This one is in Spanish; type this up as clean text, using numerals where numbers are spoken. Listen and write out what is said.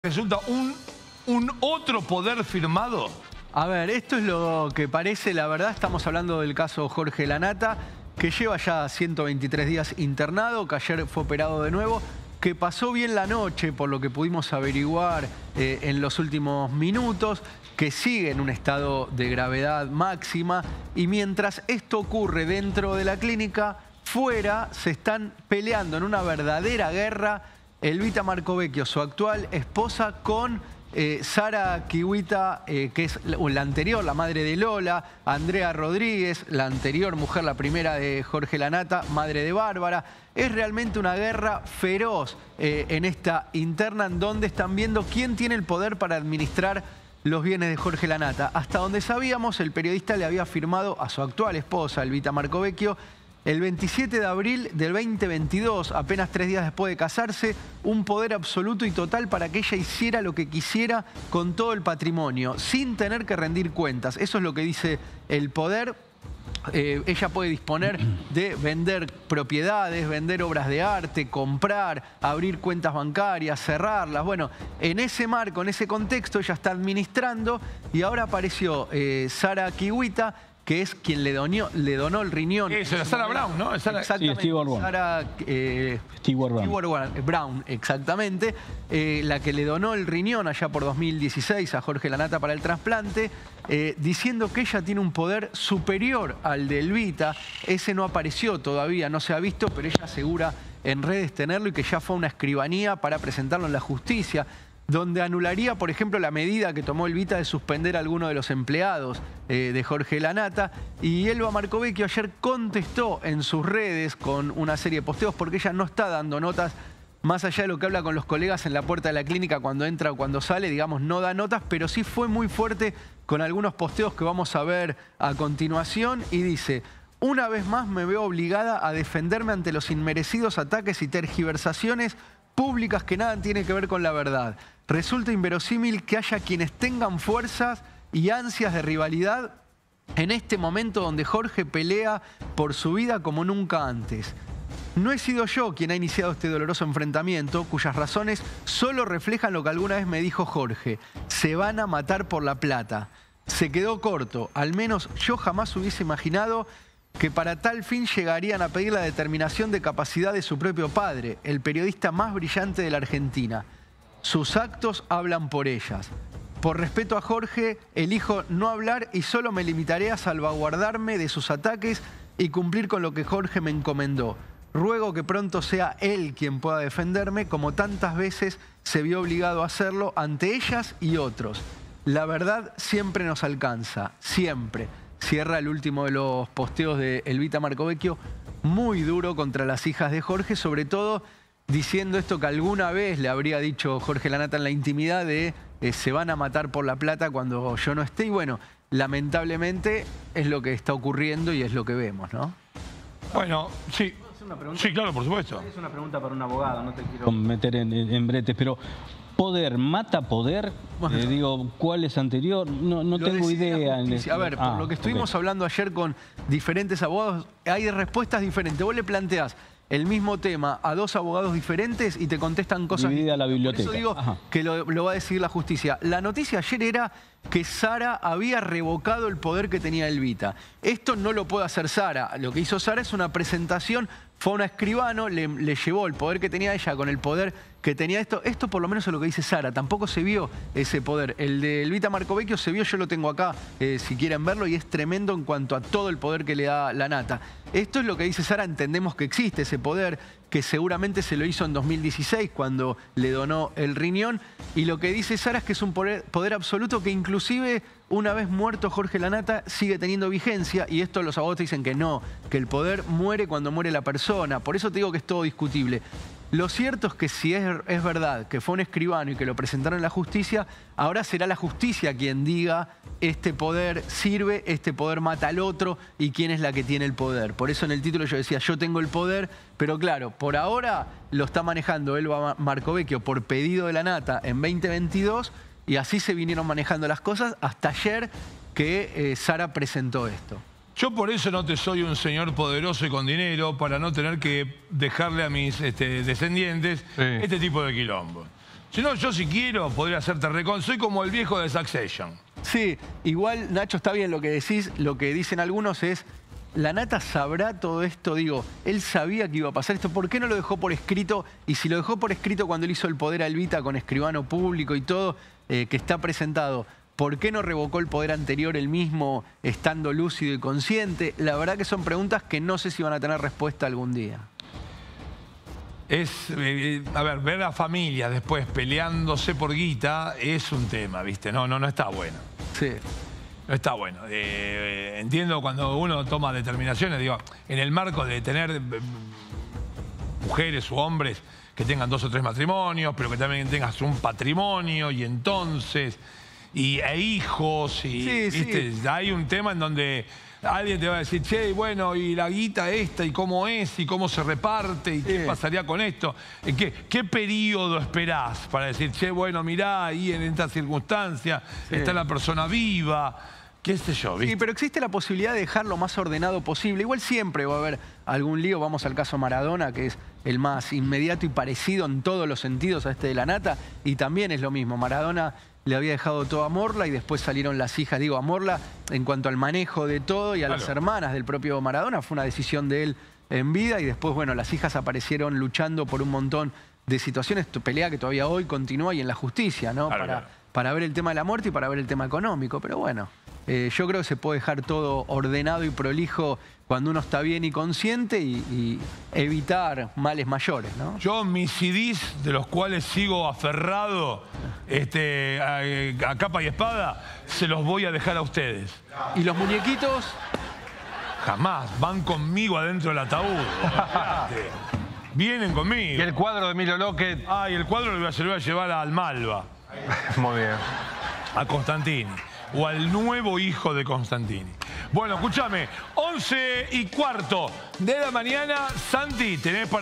Resulta un otro poder firmado. A ver, esto es lo que parece, la verdad. Estamos hablando del caso Jorge Lanata, que lleva ya 123 días internado, que ayer fue operado de nuevo, que pasó bien la noche, por lo que pudimos averiguar en los últimos minutos, que sigue en un estado de gravedad máxima. Y mientras esto ocurre dentro de la clínica, fuera se están peleando en una verdadera guerra Elvita Marcovecchio, su actual esposa, con Sara Kiwita, que es la anterior, la madre de Lola, Andrea Rodríguez, la anterior mujer, la primera de Jorge Lanata, madre de Bárbara. Es realmente una guerra feroz en esta interna, en donde están viendo quién tiene el poder para administrar los bienes de Jorge Lanata. Hasta donde sabíamos, el periodista le había firmado a su actual esposa, Elvita Marcovecchio, el 27 de abril del 2022, apenas 3 días después de casarse, un poder absoluto y total para que ella hiciera lo que quisiera con todo el patrimonio, sin tener que rendir cuentas. Eso es lo que dice el poder. Ella puede disponer de vender propiedades, vender obras de arte, comprar, abrir cuentas bancarias, cerrarlas. Bueno, en ese marco, en ese contexto, ella está administrando, y ahora apareció Sara Kiwita, que es quien le donó el riñón. Eso, la Sara Brown, ¿no? Exactamente. Sí, Stewart Brown. Sara Stewart Brown, exactamente. La que le donó el riñón allá por 2016 a Jorge Lanata para el trasplante, diciendo que ella tiene un poder superior al de Elvita. Ese no apareció todavía, no se ha visto, pero ella asegura en redes tenerlo, y que ya fue a una escribanía para presentarlo en la justicia, donde anularía, por ejemplo, la medida que tomó Elvita de suspender a alguno de los empleados de Jorge Lanata. Y Elva Marcovecchio ayer contestó en sus redes con una serie de posteos, porque ella no está dando notas, más allá de lo que habla con los colegas en la puerta de la clínica cuando entra o cuando sale, digamos, no da notas, pero sí fue muy fuerte con algunos posteos que vamos a ver a continuación. Y dice: una vez más me veo obligada a defenderme ante los inmerecidos ataques y tergiversaciones públicas que nada tienen que ver con la verdad. Resulta inverosímil que haya quienes tengan fuerzas y ansias de rivalidad en este momento donde Jorge pelea por su vida como nunca antes. No he sido yo quien ha iniciado este doloroso enfrentamiento, cuyas razones solo reflejan lo que alguna vez me dijo Jorge: se van a matar por la plata. Se quedó corto. Al menos yo jamás hubiese imaginado que para tal fin llegarían a pedir la determinación de capacidad de su propio padre, el periodista más brillante de la Argentina. Sus actos hablan por ellas. Por respeto a Jorge, elijo no hablar y solo me limitaré a salvaguardarme de sus ataques y cumplir con lo que Jorge me encomendó. Ruego que pronto sea él quien pueda defenderme, como tantas veces se vio obligado a hacerlo ante ellas y otros. La verdad siempre nos alcanza, siempre. Cierra el último de los posteos de Elvita Marcovecchio, muy duro contra las hijas de Jorge, sobre todo diciendo esto que alguna vez le habría dicho Jorge Lanata en la intimidad de se van a matar por la plata cuando yo no esté. Y bueno, lamentablemente es lo que está ocurriendo y es lo que vemos, ¿no? Bueno, sí. Sí, claro, por supuesto. Es una pregunta para un abogado, no te quiero meter en bretes, pero ¿poder mata poder? Bueno, digo, ¿cuál es anterior? No tengo idea. A ver, por lo que estuvimos hablando ayer con diferentes abogados, hay respuestas diferentes. Vos le planteás el mismo tema a dos abogados diferentes y te contestan cosas dividida la biblioteca. Por eso digo que lo va a decidir la justicia. La noticia ayer era que Sara había revocado el poder que tenía Elvita. Esto no lo puede hacer Sara. Lo que hizo Sara es una presentación, fue a un escribano, le llevó el poder que tenía ella con el poder que tenía esto. Esto por lo menos es lo que dice Sara. Tampoco se vio ese poder. El de Elvita Marcovecchio se vio, yo lo tengo acá, si quieren verlo, y es tremendo en cuanto a todo el poder que le da Lanata. Esto es lo que dice Sara, entendemos que existe ese poder, que seguramente se lo hizo en 2016 cuando le donó el riñón. Y lo que dice Sara es que es un poder absoluto que inclusive una vez muerto Jorge Lanata sigue teniendo vigencia, y esto los abogados dicen que no, que el poder muere cuando muere la persona. Por eso te digo que es todo discutible. Lo cierto es que si es verdad que fue un escribano y que lo presentaron en la justicia, ahora será la justicia quien diga este poder sirve, este poder mata al otro y quién es la que tiene el poder. Por eso en el título yo decía, yo tengo el poder, pero claro, por ahora lo está manejando Elva Marcovecchio por pedido de Lanata en 2022, y así se vinieron manejando las cosas hasta ayer que Sara presentó esto. Yo por eso no te soy un señor poderoso y con dinero, para no tener que dejarle a mis descendientes este tipo de quilombo. Si no, yo si quiero podría hacerte soy como el viejo de Succession. Sí, igual, Nacho, está bien lo que decís. Lo que dicen algunos es, ¿la Nata sabrá todo esto? Digo, él sabía que iba a pasar esto. ¿Por qué no lo dejó por escrito? Y si lo dejó por escrito cuando él hizo el poder a Elvita con escribano público y todo, que está presentado, ¿por qué no revocó el poder anterior él mismo estando lúcido y consciente? La verdad que son preguntas que no sé si van a tener respuesta algún día. A ver, ver a familias después peleándose por guita es un tema, ¿viste? No está bueno. Sí. No está bueno. Entiendo cuando uno toma determinaciones, digo, en el marco de tener mujeres u hombres que tengan 2 o 3 matrimonios, pero que también tengas un patrimonio y entonces, e hijos, y sí, ¿viste? Sí. Hay un tema en donde alguien te va a decir, che, bueno, y la guita esta, y cómo es, y cómo se reparte, y qué pasaría con esto. ¿Qué periodo esperás para decir, che, bueno, mirá, ahí en esta circunstancia está la persona viva? ¿Qué sé yo? ¿Viste? Sí, pero existe la posibilidad de dejar lo más ordenado posible. Igual siempre va a haber algún lío. Vamos al caso Maradona, que es el más inmediato y parecido en todos los sentidos a este de la Nata. Y también es lo mismo. Maradona le había dejado todo a Morla y después salieron las hijas. Digo, a Morla en cuanto al manejo de todo y a las hermanas del propio Maradona. Fue una decisión de él en vida y después, bueno, las hijas aparecieron luchando por un montón de situaciones. Pelea que todavía hoy continúa y en la justicia, ¿no? Para ver el tema de la muerte y para ver el tema económico. Pero bueno, yo creo que se puede dejar todo ordenado y prolijo cuando uno está bien y consciente y evitar males mayores, ¿no? Yo mis CDs, de los cuales sigo aferrado a capa y espada, se los voy a dejar a ustedes. ¿Y los muñequitos? Jamás. Van conmigo adentro del ataúd. Vienen conmigo. ¿Y el cuadro de Emilio Lockett? Ah, y el cuadro se lo voy a llevar al Malva. Muy bien. A Constantini. O al nuevo hijo de Constantini. Bueno, escúchame. 11:15 de la mañana. Santi, tenés para...